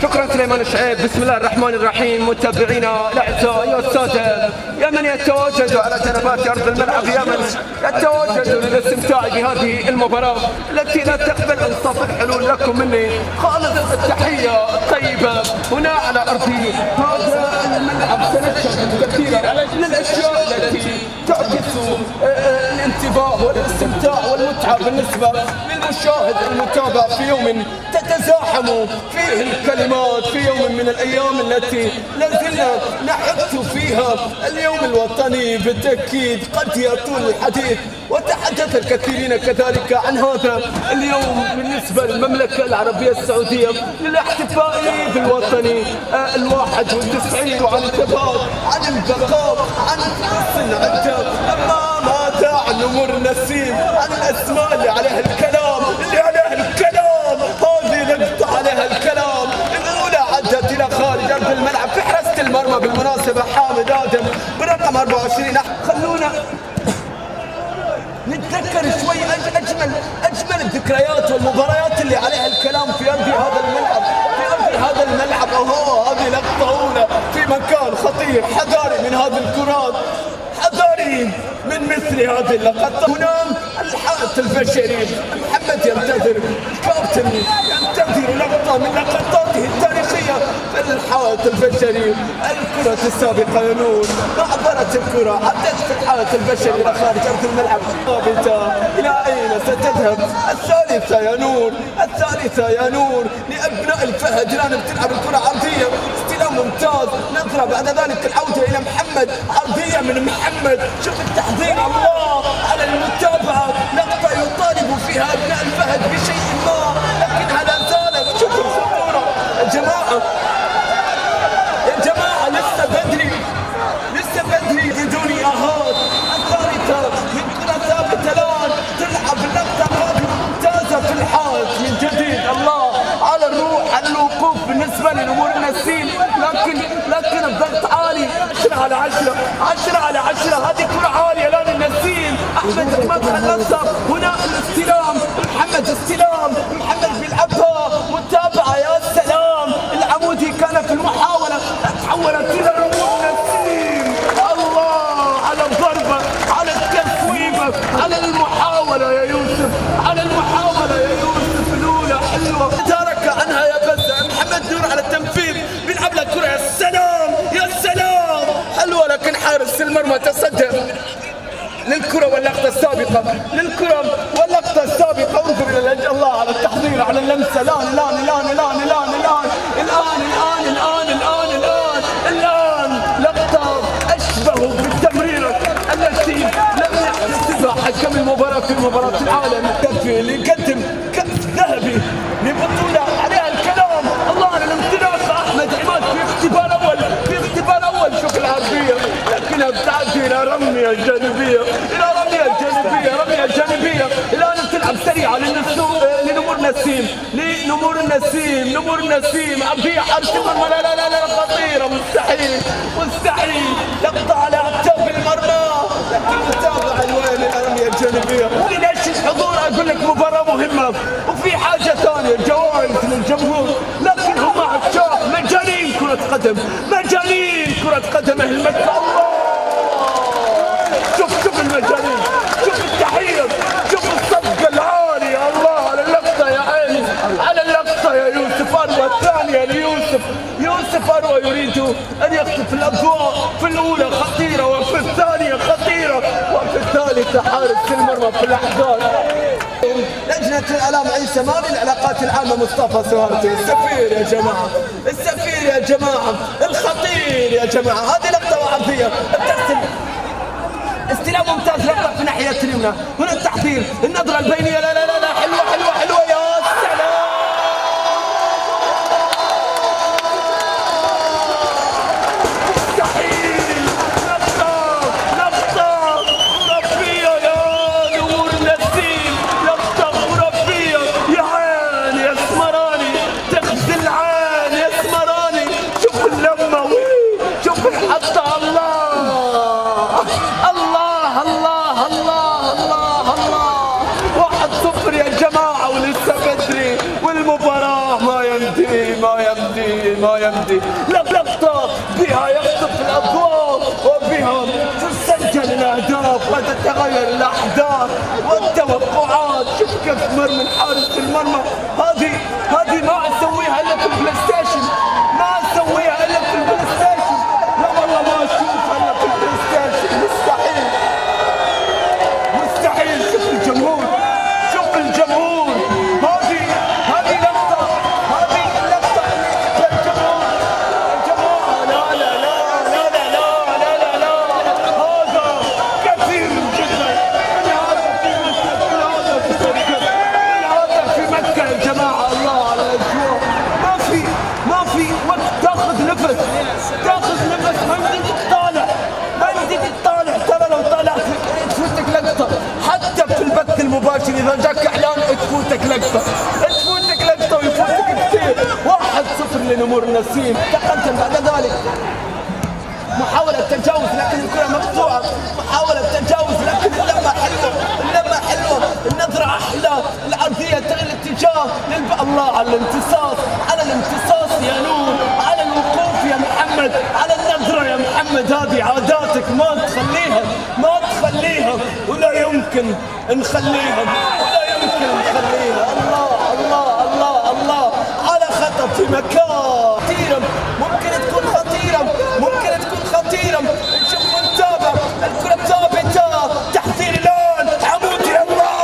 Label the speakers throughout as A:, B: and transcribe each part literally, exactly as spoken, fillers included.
A: شكرا سليمان الشعيب. بسم الله الرحمن الرحيم. متابعينا الاعزاء يا الساده، يا من يتواجدوا على جنبات ارض الملعب، يا من يتواجدوا للاستمتاع بهذه المباراه التي لا تقبل انصاف الحلول، لكم مني خالص التحيه الطيبه. هنا على ارض هذا الملعب سنشهد كثيرا من الاشياء التي تعكس الانتباه والاستمتاع والمتعه بالنسبه للمشاهد المتابع في يوم تتزاحم فيه الكلمات، في يوم من الايام التي لازلنا نحث فيها اليوم الوطني. بالتاكيد قد يطول الحديث وتحدث الكثيرين كذلك عن هذا اليوم بالنسبه للمملكه العربيه السعوديه للاحتفاء بالوطني الواحد والتسعين، وعن الثبات، عن البقاء، عن حسن عده. اما ماذا عن امور النسيم، عن الاسماء اللي عليها الكلام، اللي عليها الكلام، هذه نقطة عليها الكلام. الأولى عدت إلى خارج أرض الملعب في حراسة المرمى بالمناسبة حامد آدم برقم أربعة وعشرين. خلونا نتذكر شوي أجمل أجمل الذكريات والمباريات اللي عليها الكلام في أرض هذا الملعب، في أرض هذا الملعب. أهو هذه لقطة أولى في مكان خطير حذاري من هذه الكرات، حذاري من مثل هذه اللقطات. هنا الحائط البشري، محمد ينتظر، الكابتن ينتظر لقطة من لقطاته التاريخية في الحائط البشري. الكرة السابقة يا نور، عبرت الكرة، عدت في الحائط البشري إلى خارج أرض الملعب. ثابتة إلى أين ستذهب؟ الثالثة يا نور، الثالثة يا نور لأبناء الفهد. الآن بتلعب الكرة عرضية، استلام ممتاز، نظرة بعد ذلك العودة إلى محمد، عرضية من محمد. شوف التحضير، الله على المتابعة، لقطة يطالب فيها أبناء الفهد بشيء ما، لكنها لا زالت. شوفوا الخطورة يا جماعة، يا جماعة لسه بدري، لسه بدري بدون إيهات. الثالثة من كرة ثابتة الآن تلعب اللقطة هذه ممتازة في الحائط من جديد. الله على الروح، على الوقوف بالنسبة لنمور النسيم، لكن لكن الضغط عالي. عشرة على عشرة، عشرة على عشرة، هذه كرة عالية الآن النسيم. أحمد ما خلصها، هنا الاستلام، محمد استلام، محمد بيلعبها، متابعة يا سلام. العمودي كان في المحاولة، تحولت إلى نمور النسيم. الله على الضربة، على التسويبة، على المحاولة يا يوسف، على المحاولة يا يوسف الأولى حلوة ترك عنها يا بزة. محمد نور على التنفيذ، بيلعب لها كرة، يا سلام يا سلام، حلوة، لكن حارس المرمى تصدى للكرة واللقطة السابقة، للكرة واللقطة السابقة. انظر إلى الله على التحضير، على اللمسة. الآن الآن الآن الآن الآن الآن الآن الآن الآن الآن الآن لقطة أشبه بالتمريرة التي لم يحتسبها حكم المباراة في مباراة العالم اللي يقدم كأس ذهبي لبطولة عليها الكلام. الله على الامتلاك، أحمد عماد في اختبار أول، في اختبار أول. شوف العرضية، لكنها بتعدي إلى رمية جانبية، إلى رمية جانبية، رمية جانبية. الآن بتلعب سريعة لنمور نسيم، لنمور النسيم، نمور النسيم، عرضية حارس المرمى. لا لا لا لا خطيرة، مستحيل مستحيل. لقطة على أكتاف المرمى، لكن متابعة الوين إلى رمية جانبية. ليش الحضور؟ أقول لك مباراة مهمة وفي حاجة ثانية، جوائز للجمهور، لكن هم عشاق مجانين كرة قدم، مجانين كرة قدم أهل مكة. الله، شوف شوف المجانين، شوف التحية، شوف الصفقة العالية. الله على اللقطة يا عيني، على اللقطة يا يوسف. أروى الثانية ليوسف، يوسف أروى يريد أن يخطف الأضواء. في الأولى خطيرة، وفي الثانية خطيرة، وفي الثالثة حارس المرمى في اللحظات. لجنة الإعلام عيسى مالي، العلاقات العامة مصطفى سوارتي، السفير يا جماعة، السفير يا جماعة، الخطير يا جماعة. هذه لقطة وعرضية بتحسب استلام ممتاز، لقطة في ناحية اليمنى. هنا التحضير، النظرة البينية، لا لا لا لا، حلوة حلوة حلوة يا سلام. مستحيل، لقطة لقطة خرافية يا نور النسيم، لقطة خرافية يا عين يا اسمراني، تخزي العين يا اسمراني. شوف اللمة، شوف الحطة. الله الله الله الله الله الله. واحد صفر يا ما يمضي، لقطة بها يخطف الأضواء وبها تسجل الأهداف وتتغير الأحداث والتوقعات. شوف كيف مرمى الحارس في المرمى، هذه هذه ما أسويها إلا في البلاي ستيشن، ما أسويها إلا في البلاي ستيشن، لا والله ما أشوفها إلا في البلاي ستيشن، مستحيل مستحيل. شوف الجمهور، شوف الجمهور، هذه هذه لقطة، هذه اللقطة اللي الجمهور الجمهور لا لا لا لا لا لا لا لا لا هذا كثير جدا من هذا في مكة، هذا في مكة، هذا في مكة يا جماعة. الله على الأجواء، ما في ما في وقت تاخذ نفس، تاخذ نفس، ما يمديك تطالع، ما يمديك تطالع، ترى لو طالعت تفوتك لقطة، حتى في البث المباشر إذا جاك إعلان تفوتك لقطة، تفوتك لقطة ويفوتك كثير. واحد صفر لنمور النسيم. تقدم بعد ذلك محاولة تجاوز لكن الكرة مقطوعة، محاولة تجاوز لكن اللمة حلوة، اللمة حلوة، النظرة أحلى، العرضية تغير الاتجاه للب... الله على الامتصاص، على الامتصاص يا نور، على الوقوف يا محمد، على النظرة يا محمد. هذه عاداتك ما تخليها، ما تخليها، ولا يمكن نخليها، ولا يمكن نخليها. الله الله الله الله على خطأ في مكان خطيرة، ممكن تكون خطيرة، ممكن تكون خطيرة. نشوف ونتابع الكرة ثابتة، تحذير الآن عمودي. الله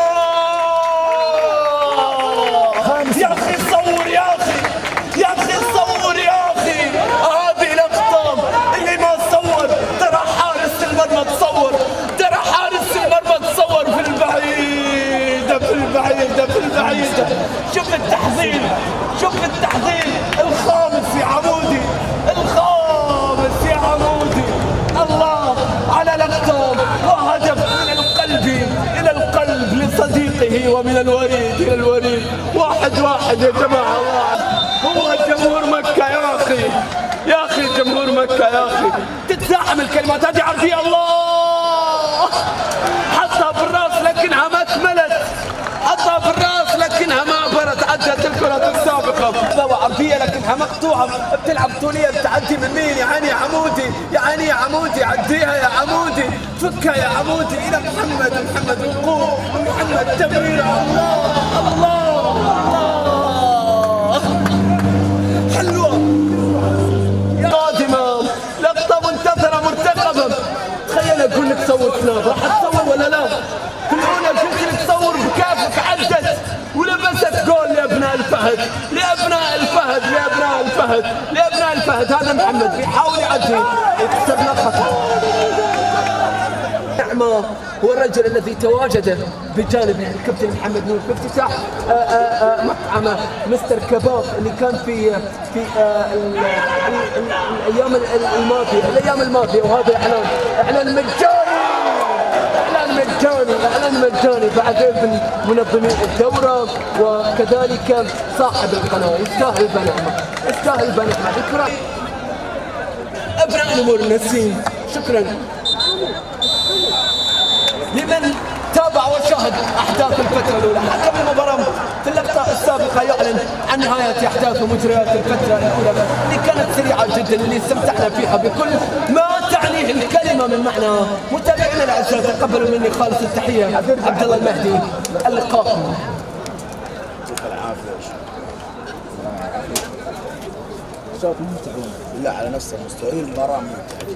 A: يا أخي صور، يا أخي يا أخي صور، يا أخي هذه لقطة اللي ما صور ترى حارس المرمى تصور، ترى حارس المرمى تصور في البعيدة، في البعيدة، في البعيدة. شوف التحذير، شوف التحذير الخامس يا عمودي، الخامس يا عمودي. الله على لقطة وهدف من القلب إلى القلب لصديقه، ومن الوريد إلى الوريد. واحد واحد يا جماعة، واحد. هو جمهور مكة يا أخي، يا أخي جمهور مكة يا أخي. تتزاحم الكلمات، هذه عرضية. الله حطها بالراس لكنها ما اكملت، حطها بالراس لكنها ما عبرت، عدت الكرة السابقة. عرضية لكنها مقطوعة، بتلعب طولية، بتعدي من مين؟ يا عيني يا عمودي، يا عيني يا عمودي، عديها يا عمودي، فكها يا عمودي إلى محمد، محمد وقوف، محمد تمرير. الله الله الله حلوة قادمة، لقطة منتظرة مرتقبة. تخيل أقول لك صور سناب، راح تصور ولا لا؟ في الأولى قلت لك صور بكافك، عدت ولبست جول لأبناء الفهد، لأبناء الفهد، لأبناء الفهد، لأبناء الفهد. هذا محمد بيحاول يعدي، يكسب له خطأ. نعمة هو الرجل الذي تواجد بجانب الكابتن محمد نور في افتتاح مطعم مستر كباب اللي كان في في الايام الماضيه، الايام الماضيه. وهذا اعلان، اعلان مجاني، اعلان مجاني، اعلان مجاني بعد اذن منظمين الدوره وكذلك صاحب القناه. يستاهل بنعمه، يستاهل بنعمه. شكرا ابناء نمور النسيم، شكرا لمن تابع وشاهد احداث الفتره الاولى. حكم المباراه في اللقطه السابقه يعلن عن نهايه احداث ومجريات الفتره الاولى اللي كانت سريعه جدا، اللي استمتعنا فيها بكل ما تعنيه الكلمه من معنى. متابعينا الاعزاء تقبلوا مني خالص التحيه، عبد الله المهدي، اللقاء.
B: صوت ممتع لا على نفس المستوى، المباراه ممتعه.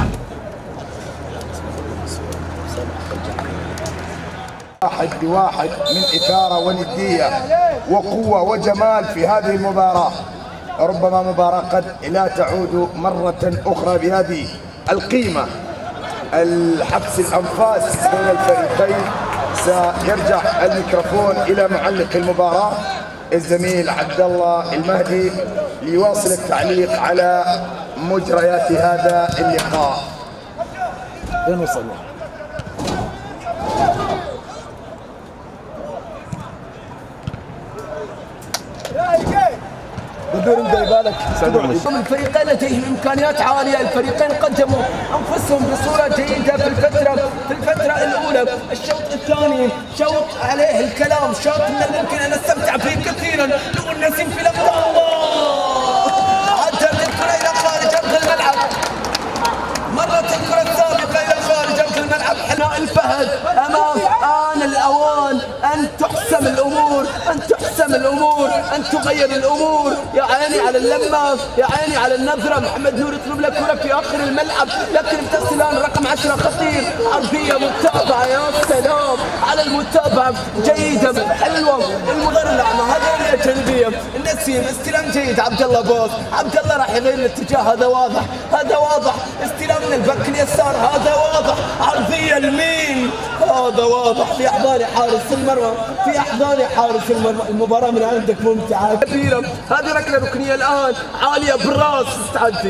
B: واحد بواحد من إثارة وندية وقوة وجمال في هذه المباراة. ربما مباراة قد لا تعود مرة أخرى بهذه القيمة. الحبس الأنفاس بين الفريقين. سيرجع الميكروفون إلى معلق المباراة الزميل عبد الله المهدي ليواصل التعليق على مجريات هذا اللقاء. وين وصلنا؟
A: بدون بالك الفريقين لديهم امكانيات عاليه، الفريقين قدموا انفسهم بصوره جيده في الفتره في الفتره الاولى. الشوط الثاني شوط عليه الكلام، شوط من الممكن ان نستمتع فيه كثيرا. نور النسيم في لقطه، الله عدى الآن أن تحسم الأمور، أن تحسم الأمور، أن تغير الأمور. يا عيني على اللمة، يا عيني على النظرة. محمد نور يطلب لك كرة في آخر الملعب، لكن ابتسم الآن رقم عشرة خطير، عرضية متابعة. يا سلام على المتابعة، جيدة حلوة. المغير الأعمى هذه الأجنبية. النسيم استلام جيد، عبد الله باص، عبد الله راح يغير الاتجاه، هذا واضح، هذا واضح. استلام من الباك اليسار، هذا واضح. عرضية لمين؟ هذا واضح. في أحضان حارس المرمى، في أحضان حارس المرمى. المباراة من عندك ممتعة كبيرة. هذه ركلة ركنية الآن عالية بالراس، تعدي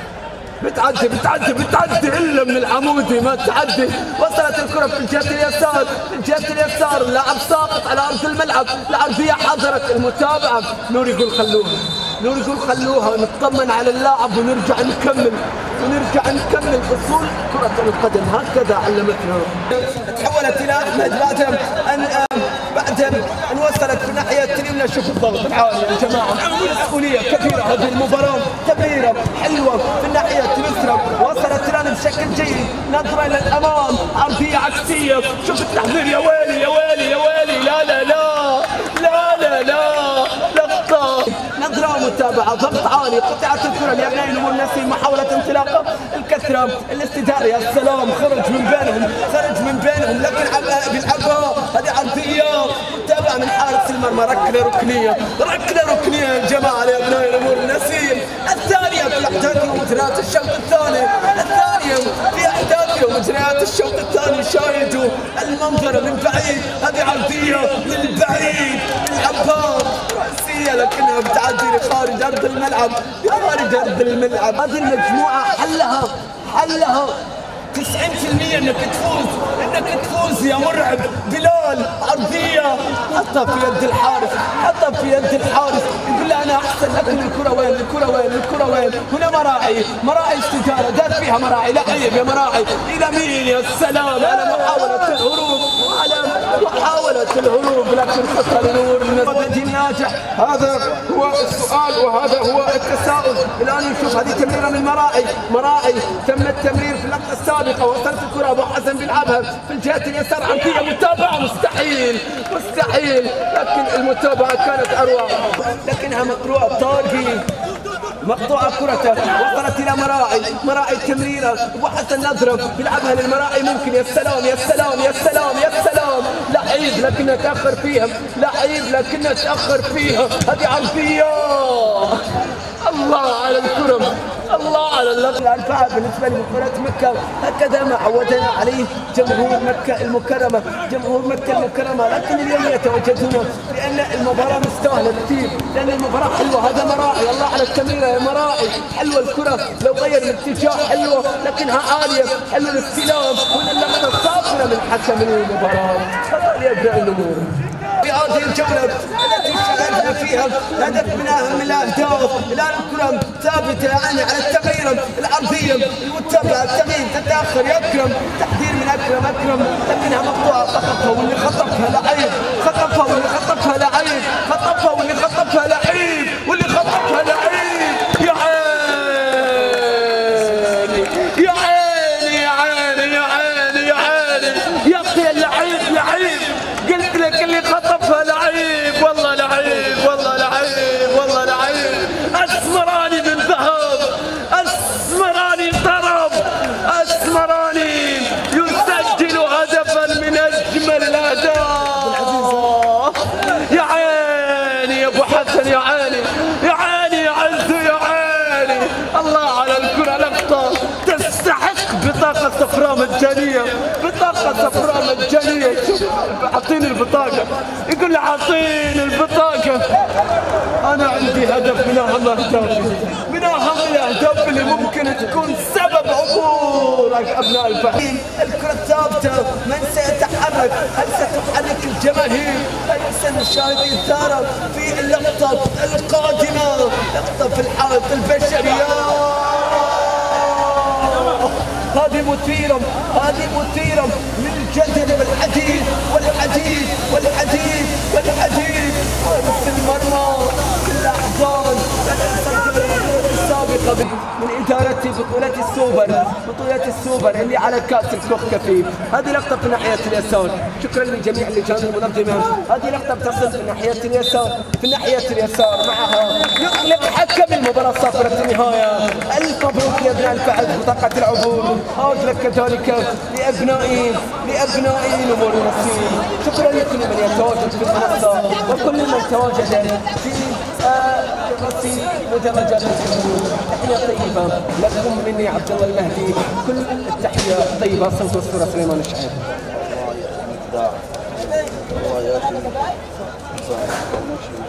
A: بتعدي بتعدي بتعدي الا من العمودي ما تعدي. وصلت الكرة في الجهة اليسار، في الجهة اليسار. اللاعب ساقط على أرض الملعب، العرضية حضرت المتابعة. نور يقول خلوها، نور يقول خلوها، نطمن على اللاعب ونرجع نكمل ونرجع نكمل. اصول كرة القدم هكذا علمتنا. تحولت إلى أحمد بعد أن بعد أن وصلت في الناحية اليمنى. شوف الضغط العالي يا جماعة، مسؤولية كبيرة. هذه المباراة تمريرة حلوة في الناحية اليسرى، وصلت الآن بشكل جيد. نظرة إلى الأمام، عرضية عكسية. شوف التحضير، يا ويلي يا ويلي يا ويلي. لا لا لا لا لا لا لقطة. نظرة متابعة، ضغط عالي. قطعت الكرة لأبناء نمور النسيم، محاولة انطلاقة. الكثرة، الاستدارة، يا سلام. خرج من بينهم، خرج من بينهم، لكن بيلعبها. هذه عرضية متابعة من حارس المرمى. ركلة ركنية، ركلة ركنية يا جماعة لأبناء نمور النسيم. الثانية في أحداث ومجريات الشوط الثاني، الثانية في أحداث ومجريات الشوط الثاني. شاهدوا المنظر من بعيد. هذه عرضية من بعيد، يلعبها رأسية لكنها بتعدي لخارج أرض الملعب، خارج أرض الملعب. هذه المجموعة حلها حلها تسعين بالمئة انك تفوز، انك تفوز يا مرعب. بلال عرضية حطها في يد الحارس، حطها في يد الحارس. يقول له انا احسن، لكن الكرة وين؟ الكرة وين؟ الكرة وين؟ هنا مراعي، مراعي استدارة، دار فيها مراعي. لا عيب يا مراعي. الى مين؟ يا سلام على محاولة الهروب، على محاولة الهروب، لكن خطة لنور النادي الناجح. هذا هو السؤال وهذا هو التساؤل. الان نشوف هذه تمريرة من مراعي، مراعي تم التمرير في اللقطة السابقة. وصلت الكرة، ابو حسن بيلعبها في الجهة اليسار. عرضية متابعة، مستحيل مستحيل، لكن المتابعة كانت اروع، لكنها مقطوعة. طاقي مقطوعة كرته، وصلت الى مراعي، مراعي التمريرة. ابو حسن نظرة بيلعبها للمراعي، ممكن. يا سلام يا سلام يا سلام يا سلام. لعيب لكنه تاخر فيها، لعيب لكنه تاخر فيها. هذه عرضية. الله على الكرم، الله على اللقطة. الفعل بالنسبة لمباراة مكة هكذا ما عودنا عليه جمهور مكة المكرمة، جمهور مكة المكرمة. لكن اليوم يتواجدون لأن المباراة مستاهلة كثير، لأن المباراة حلوة. هذا مراعي، الله على التمريرة يا مراعي. حلوة الكرة، لو غير الاتجاه حلوة، لكنها عالية. حلو الاستلام. هنا اللقطة صافرة من حكم المباراة. هذا لأبناء النمور. في هذه الجولة التي شاركنا فيها هدف من أهم الأهداف. الآن الكرة ثابتة يعني على التغيير العرضية المتابعة. التغيير تتأخر يا أكرم، تحذير من أكرم أكرم، لكنها مقطوعة. خطفها واللي خطفها لعيب، خطفها واللي خطفها لعيب، خطفها واللي خطفها لعيب، واللي خطفها لعيب. يا عيني يا عيني يا عيني يا عيني يا عيني يا أخي. اللعيب لعيب، قلت لك اللي خطفها لعيب. والله لعيب، والله لعيب، والله لعيب. اسمراني من ذهب، اسمراني طرب، اسمراني يسجل هدفا من اجمل الاهداف. يا عيني يا ابو حسن، يا عيني يا عيني يا عز، يا عيني. الله على الكرة، لقطة تستحق بطاقة صفراء مجانية، بطاقة صفراء مجانية. شوف اعطيني البطاقة، يقول لي اعطيني البطاقة. انا عندي هدف من اهم اهدافي، من اهم الاهداف اللي ممكن تكون سبب عبورك ابناء الفهيم. الكرة ثابتة، من سيتحرك؟ هل ستحرك الجماهير؟ هل سنشاهد إثارة في اللقطة القادمة؟ لقطة في الحائط البشري. هذه مثيرة، هذه مثيرة للجدل والحديث والحديث والحديث والحديث. حارس المرمى في الأحضان السابقة من إدارة بطولة السوق السوبر، بطولة السوبر اللي على كأس الكوخ كفيف. هذه لقطة في ناحية اليسار، شكرا لجميع اللجان المنظمة. هذه لقطة بتصل في ناحية اليسار، في ناحية اليسار معها يغلق حكم المباراة صافرة النهاية. ألف مبروك لأبناء الفهد بطاقة العبور، أود لك كذلك لأبنائي لأبنائي نمور النسيم. شكرا لكل من يتواجد في المنصة وكل من تواجد في رصيد مدرجات الجمهور. تحية طيبة لكم مني عبد الله المهدي، كل التحية الطيبة. صوت والصورة سليمان الشعيب.
B: الله يا الله يا